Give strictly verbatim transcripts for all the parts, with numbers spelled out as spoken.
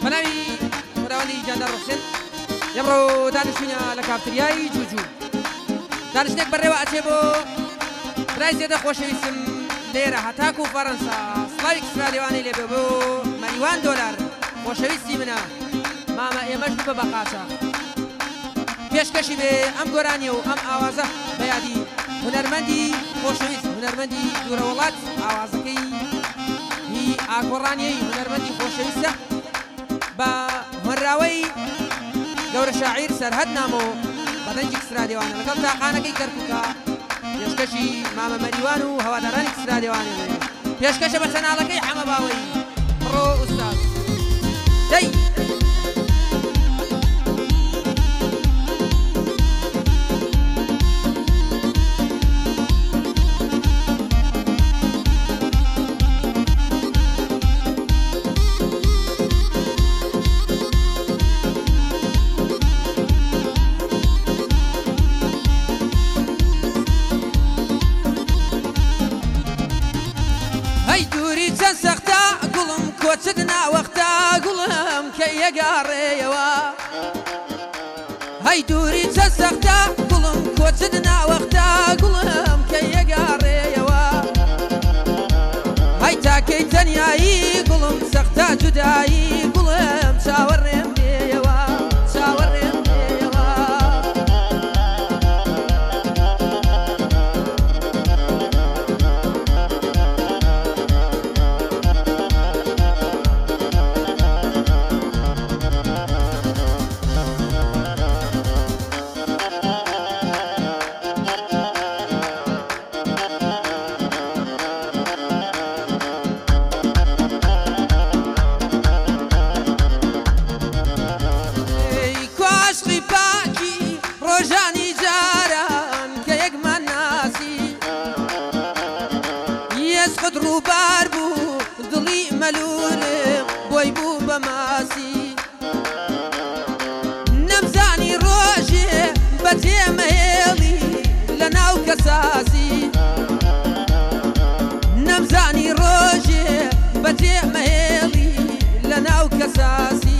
بەناوی خوداوەندی جاندار ڕوحسێن ئێمڕۆ دانیشتوینە لە کافتریای جوجو دانیشتێک بەڕێوە ئەچێ بۆ برای زێدە خۆشەویستم لێرە هەتاکو و فەڕەنسا سڵاوی کسرا لێوانەی لێبێ بۆ مەریوان دۆلار خۆشەویستی منە مامە ئێمەش ببە بە قاچاق پێشکەشی بێ ئەم گۆرانی و ئەم ئاوازە بە یادی هونەرمەندی خۆشەویست هونەرمەندی دوورە وڵات ئاوازەکەی هی ئاگۆڕانیەی هونەرمەندی خۆشەویستە بە هۆنراوەی گەورە شاعیر سەرهەد نامۆ بەدەنجی کسرا لێوانە لەگەڵ تاقانەکەی کەرکووکە پێشکەشی مامە مەریوان و هەوادارانی کسرا لێوانێ پێشکەشە بە چەناڵەکەی حەمە باوەی بڕۆ ئوستاز دەی کۆچدنا وەختا گوڵم کە یەگاڕێیەوە هەی دووری چە سەختا گوڵم کۆچدنا وەختا گوڵم کە یەگاڕێیەوە هەی تاکەی تەنیایی گوڵم سەختا جودایی گوڵم چاوەڕێم دێیەوە چاوەڕێم دێیەوە ڕووبار بوو دڵی مەلولم بۆی بوو بە ماسی نەمزانی ڕۆژێ بەجێمەهێڵی لە ناو کەساسی نەمزانی ڕۆژێ بەجێمەهێڵی لە ناو کەساسی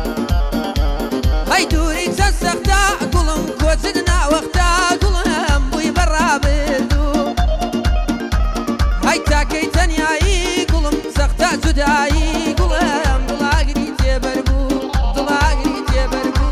هەی دووری چەند سەختا گوڵم کۆچدنا وەختا گوڵم بووی بەڕابردوو هەی تاکەی تەنیایی گوڵم سەختا جودایی گوڵم دڵاگری تێبەر بوو دڵاگری تێبەر بوو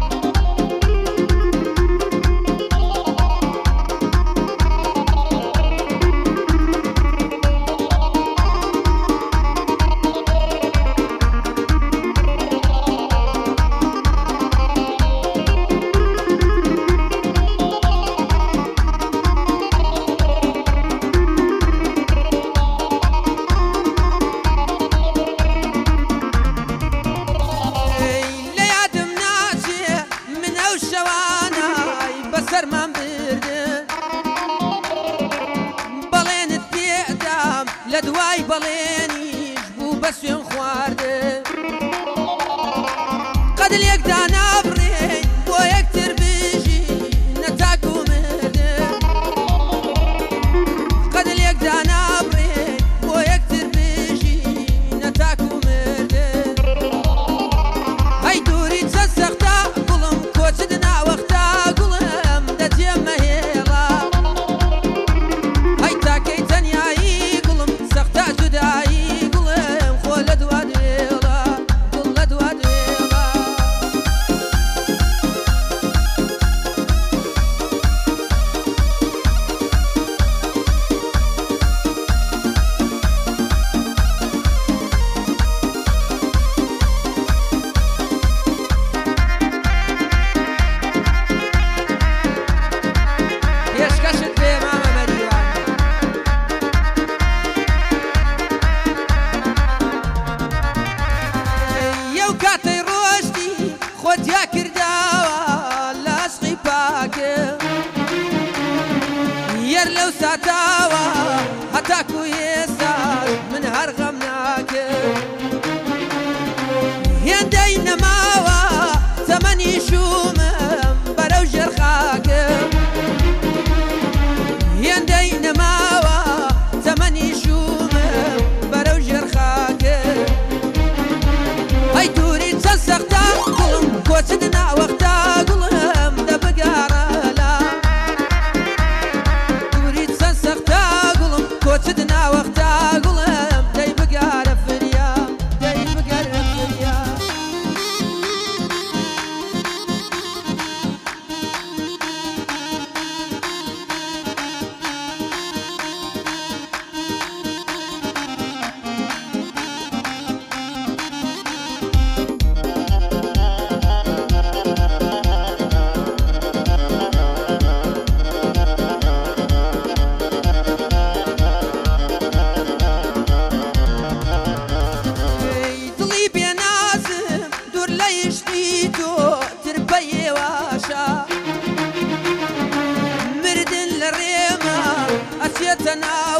لە دوای بەڵێنیش بوو بە سوێن خواردن قەد لێکدا نابڕێ بۆ یەکتر بژی نەتاک و مردن قەد لێکدا نابڕێ بۆ یەکتر بژی نەتاک و مردن هەی دووری چەند سەختا گوڵم کۆچدنا وەختا گوڵم دەجێمەهێڵا هەی تاکەی تەنیایی سەختا جودایی گوڵم خۆ لە دوا دوێڵە دڵ لە دوا دوێڵە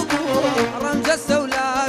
ڕەنجە سەولا